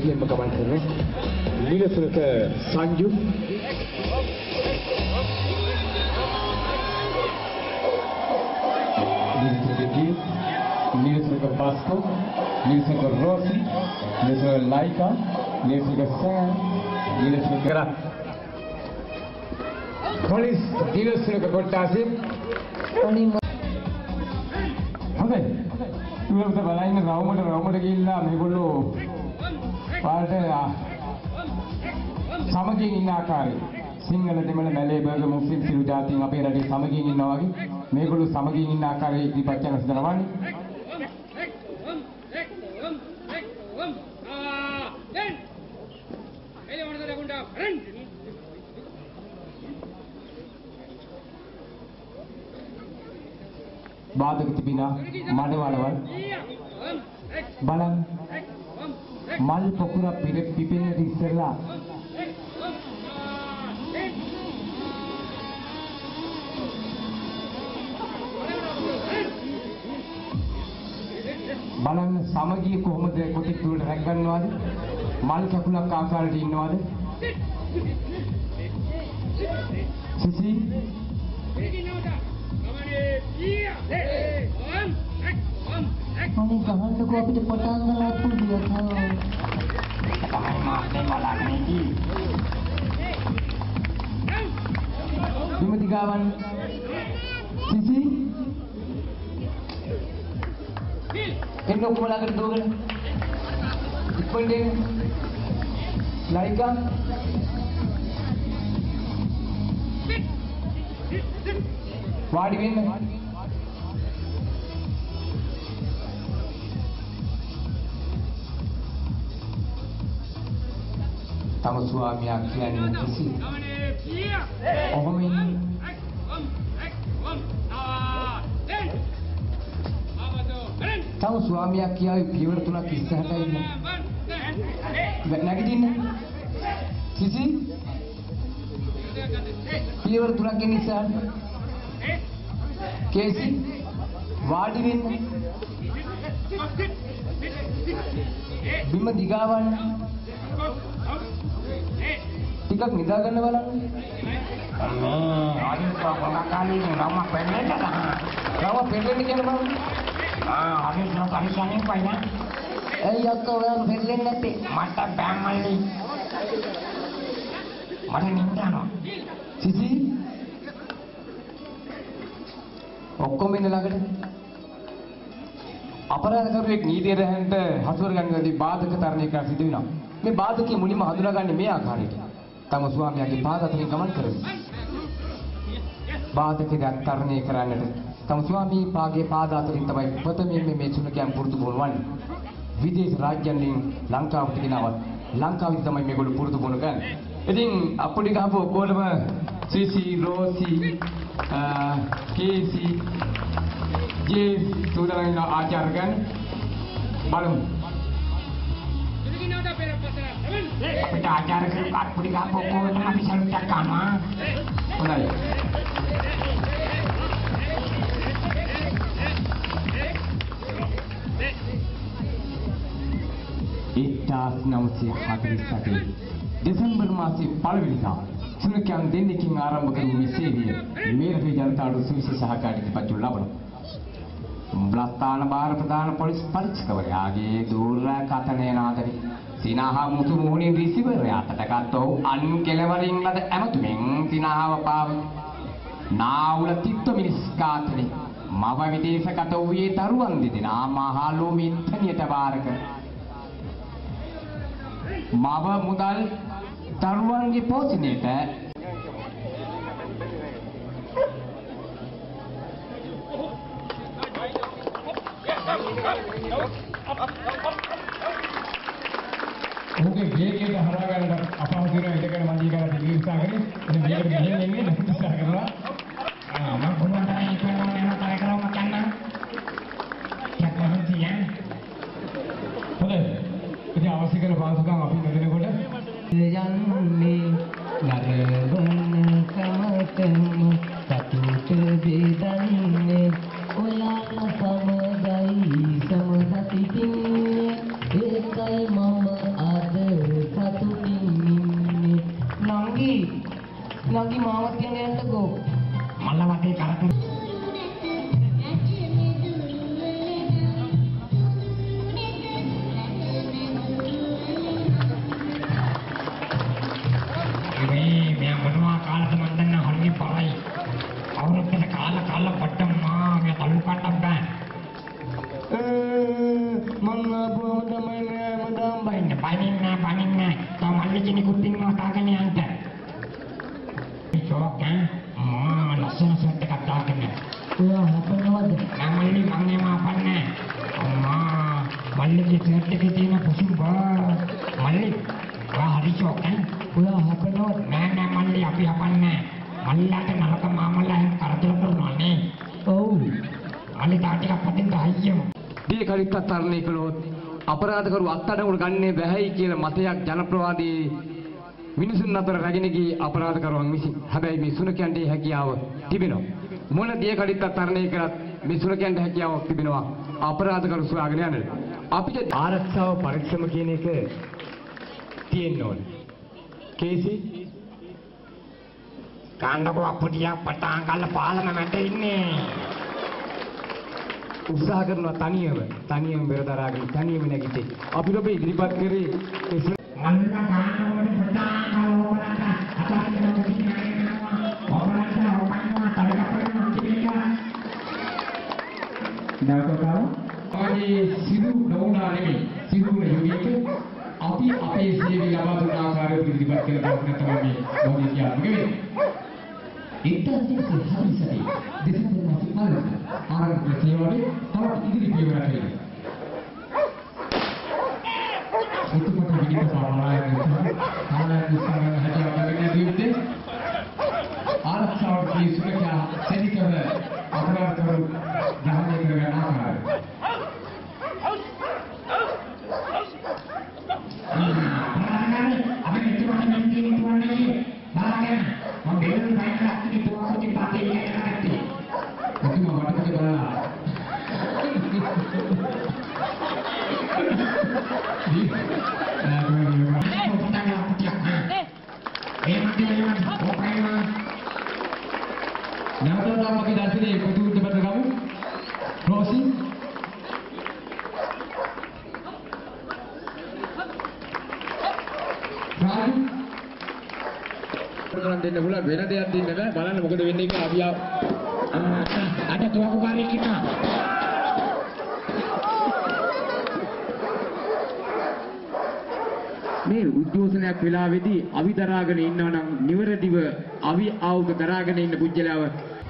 ඉක්ලෙම ගමන් කරන නිලසුරක සංජු නිලසුරක බාස්කෝ නිලසුරක රෝසි නිලසුරක ලයිකා නිලසුරක සෑම් නිලසුරක රත් පොලිස් නිලසුරක කොට්ටාසේ හොඳයි ඉවරට බලන්න රවුමට ගිහිල්ලා මේගොල්ලෝ පාට සමගින් ඉන්න ආකාරය සිංහල දෙමළ මැලේ බර්ග මුස්ලිම් සිළු ජාතීන් අපේ රටේ සමගින් ඉන්නවා වගේ මේගොල්ලෝ සමගින් ඉන්න ආකාරය ඉදිරිපත් කරන සිදනවන්නේ බාධක තිබිනා මඩවලවල් බලන්න මල් පොකුර පිපෙන්නට ඉස්සෙල්ලා බලන්න සමගිය කොහොමද කොටික් තුලට රැක් ගන්නවද මල් කැකුලක් ආකාරයට ඉන්නවද සිසි අනේ ගහන්නකෝ අපිට පටන් ගන්න පුදුියක් තමයි මාතේ බලන්නේ විමති ගාවන් සිසි එන්නකො බලකට දුවගෙන ඉක්මනට ලයිකා වාඩි වෙන්න තම ස්වාමියා කියන්නේ කිසි ඔහොම තම ස්වාමියා කියාවේ පියවර තුනක් ඉස්සරහට ඉන්න නැගිටින්න කිසි පියවර තුනක් ඉන්න ඉස්සරහට කේසි වාඩි වෙන්න බිම දිගාවන්න ටිකක් නිදා ගන්න බලන්න ආයෙත් කොහොමකාලේ රම පෙන්නද රම පෙන්නන්නේ කියන බලන්න ආයෙත් නෝ කරිසන්නේ පයින් ඇයි අක්කා ඔයාලා පෙරලෙන්නේ නැත්තේ මට බෑමල්ලි මට නින්දානවා සිසි ඔක්කොම ඉන්න ළඟට අපරාධකරුවෙක් නීතිය රැහැන්ට හසුර ගන්නදී බාධක තරණය කර සිදු වෙනවා. මේ බාධකයේ මුලින්ම හඳුනාගන්නේ මේ ආකාරයට. තම ස්වාමියාගේ පාද අතරින් ගමන් කරමු. බාධකයක් තරණය කරන්නට තම ස්වාමී පාගේ පාද අතරින් තමයි ප්‍රථමයෙන් මේ සුනකයන් පුරුදු කරවන්නේ. විදේශ රාජ්‍යයන්ගෙන් ලංකාවට ගෙනවත් ලංකාවේ තමයි මේගොල්ලෝ පුරුදු කරන ගන්න. ඉතින් අපුඩි ගහපු ඔක්කොටම සීසි රෝසි කේසි ජේ සූදානම් ආචාර්ය ගන්න බලමු. අපිට ආචාර්ය කෙනෙක් අපුඩි ගහපු ඔක්කොටම අපි සල්ුට් එකක් ගන්නවා. හොඳයි. ඉතාස් 948 දෙසැම්බර් මාසයේ පළවෙනිදා සුනකයන් දෙන්නෙකින් ආරම්භ කරපු මේ සේවය මේ රටේ ජනතාවට සුවිශේෂ සහකාරී ප්‍රතිඵල ලබනවා. බ්ලස්ථාන බාර ප්‍රධාන පොලිස් පරීක්ෂකවරයාගේ දුර්කථනය නාදරි සිනහා මුතු මුහුණින් රිසීවර් යටට ගත්තෝ අන් කෙලවරින් ලද ඇමතුමෙන් සිනහව පාව නාවුල තිත්ත මිනිස් ඝාතනය මව විදේශගත වූයේ දරුවන් දෙදෙනා මහලු මිත්තනියට බාර කර මව මුදල් දරුවන්ගේ පෝෂණයට ඔහුගේ වේගයට හරවා ගන්න අපහසු වෙන ඉඩකඩ මල්ලි කරලා දෙවි උත්සාහ කරේ. ඉතින් මේකට ගිහින් එන්නේ නැති උත්සාහ කරනවා. මම කොහොමද ඒක කරනවා කරනවා මචං. යක්මන් තියන්. හොඳයි. ඉතින් අවශ්‍ය කරන පාසුකම් අපි මෙතනකොට යන්නේ නරවන කමතම සතුට බෙදන්නේ ඔයාලා සමගයි සමගතිතින් ඒකයි මම අද Panin. Tahu mali kini kuting mau tagan ni anda. Cok kan? Langsung dekat tagan ni. Wah, apa nawad? Nang mali mangnya apa ni? Mali kita na pusing ba? Mali. Wah, hari cok kan? Wah, apa nawad? Nana mali apa ni? Mali ada nalaka mama lah karatul ni. Oh. Mali tadi kapatin tahayam. දිය කලිත්තක් තරණය කළොත් අපරාධකරු අත්අඩංගුවට ගන්නේ බැහැයි කියලා මතයක් ජනප්‍රවාදී මිනිසුන් අතර රැගෙන ගිය අපරාධකරුවන් විසින්. හැබැයි මේ සුනකයන්ට හැකියාව තිබෙනවා. මොන දිය කලිත්තක් තරණය කරත් මේ සුනකයන්ට හැකියාවක් තිබෙනවා අපරාධකරු සොයාගෙන යන්න. අපිට ආරක්ෂාව පරික්ෂම කියන එක තියෙන්න ඕනේ. කේසි Kandako apa dia petang kalau pahala memang ini. උත්සාහ කරනවා තනියම බෙර දරාගෙන තනියම නැගිටේ. අපි ඔබ ඉදිරිපත් කරේ Malla kandako di petang kalau mereka atau kita begini orang tadi apa nanti mereka. නැවතතාව ආයේ සිදු නොවුනා නෙමෙයි සිදුවන යුගයක අපි අපේ සේවය ලබා දුන්න ආකාරය ඉදිරිපත් කරන දවසක තමයි මේ මොහොතේ කියන්නේ. ඉන්ටර්නෙට් හරිසටි දෙසැම්බර් මාසයේ පළවෙනි ආරම්භ සේවාවේ තවත් ඉදිරි පියවරක් වෙනවා. උතුමට විදිහට පාරායන සාමාන්‍ය හැකියාවගෙන දීවිදේ ආරක්ෂාවේ සුරක්ෂා සැදිකව අපරාධකරු ග්‍රහණය කරගන්න ආකාරය. Apa itu orang nanti itu orang lagi balakan membeli banyak lagi itu aku dipakai yang nanti. Itu mau baca ke bala. Nama nama kita sini betul betul kamu, Rosi. කරන් දෙන්න පුළුවන් වෙන දෙයක් දෙන්න බෑ බලන්න මොකද වෙන්නේ කියලා අපි Ada tua aku kali kita. මේ උද්ඝෝෂණයක් වෙලාවේදී අවි දරාගෙන ඉන්නවා නම් නිවැරදිව අවි ආයුධ දරාගෙන ඉන්න පුජ්‍යලාව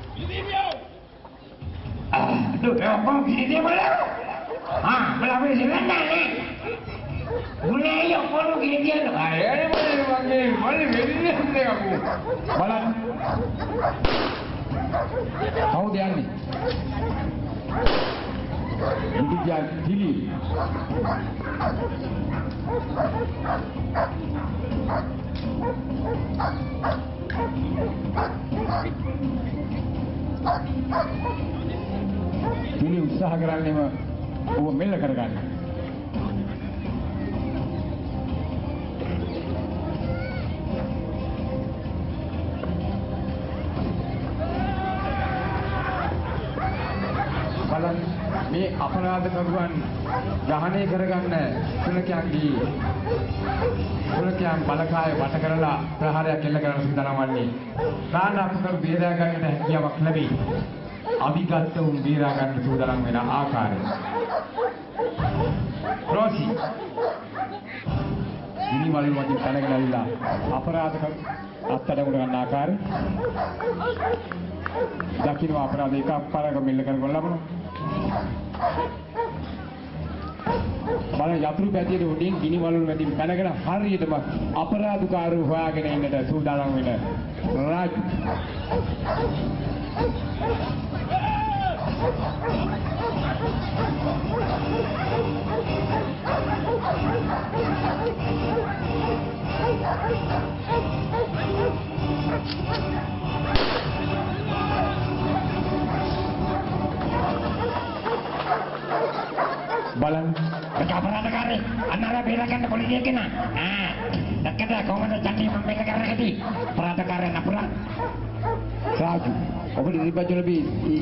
Aduh, apa gini boleh? Boleh sebentar ni. Boleh ayo kalau gini dia tu. අය boleh වෙන්නේ නැහැ අපු බලන්න කවුද යන්නේ ඉදිරිය දිලි දිලි උත්සාහ කරන්නේම ඔබ මෙල්ල කරගන්න. බලන්න මේ අපරාධකරුවන් ග්‍රහණය කරගන්න සුනකයන් බලකාය වට කරලා ප්‍රහාරයක් එල්ල කරන සූදානම් වන්නේ. ප්‍රාණාපකරු බේරා ගන්නට හැකියාවක් ලැබෙයි. අවිගත් වුන් බේරා ගන්න සූදානම් වෙන ආකාරය. රෝසි ඉනි වලින් වගේ තනගෙන ඇවිල්ලා අපරාධකරු අත්අඩංගුවට ගන්න ආකාරය දකින්න අපරාධ එකක් පාරක මෙල්ල කරගෙන ලබනවා. බලන්න යතුරු පැතියේ උඩින් ගිනි වලුන් වැඩි පැනගෙන හරියටම අපරාධකාරව හොයාගෙන ඉන්නට සූදානම් වෙන රාජු. බලන්න අපරාධකාරී අන්නලා බේරගන්න පොලිසිය කෙනා. දැක්කද කොහමද ජන්නේ මම මේක කරන්න හැටි? අපරාධකාරයන් අපරාධ. රාජු ඔබට ඉරිපත් ලැබී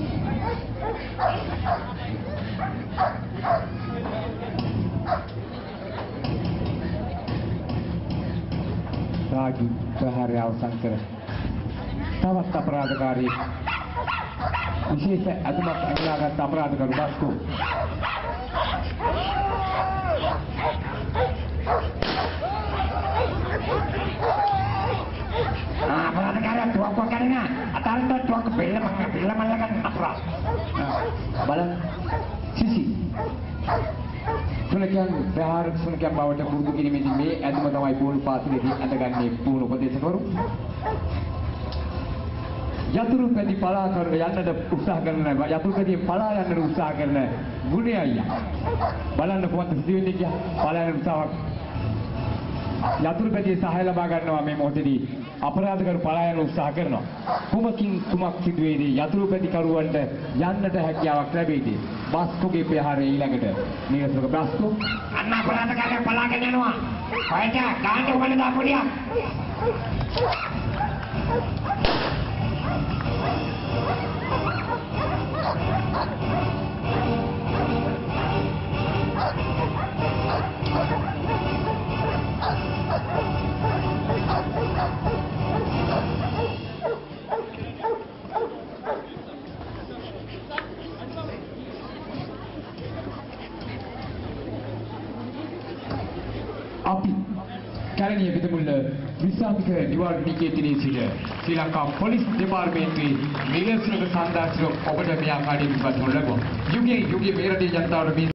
රාජු ප්‍රහාරය අවසන් කර තවත් අපරාධකාරී විශේෂ අතුමක් අල්ලාගත් අපරාධකරු බස්කෝ tuak karena atar tuak film malah kan apa? බලන්න සිසි තුනකයන් ප්‍රහාර තුනකයන් බවට පුරුදු කිරීමේදී මේ ඇඳුම තමයි බෝල් පාසලේදී අඳගන්නේ පුහුණු උපදේශකවරු. යතුරු පැදි පලා කරන යන්නට උත්සාහ කරන යතුරු පැදි පලා යන්නට උත්සාහ කරන ගුණේ අයියා. බලන්න කොහොමද සිදුවෙන්නේ කියලා. පලා යන උත්සාහයක් යතුරු පැදියේ සහාය ලබා ගන්නවා මේ මොහොතේදී අපරාධකරු පලා යන උත්සාහ කරනවා. කුමකින් කුමක් සිදුවේදී යතුරු පැදි කරුවන්ට යන්නට හැකියාවක් ලැබෙයිද? බස්කෝගේ ප්‍රහාරය ඊළඟට නිරසක බස්කෝ අන්න අපරාධකාරයා පලාගෙන යනවා. හොයට ගාන්න උගල දාපොඩියක්. අපි කැලණිය පිටමුල්ල විශ්‍රාමික නිවාඩු නිකේතනයේ සිට ශ්‍රී ලංකා පොලිස් දෙපාර්තමේන්තුවේ නිරසක සංදාශක ඔබට මේ ආකාරයෙන් ඉවත් කරන ලබනවා. යුගයේ මේ රටේ ජනතාවට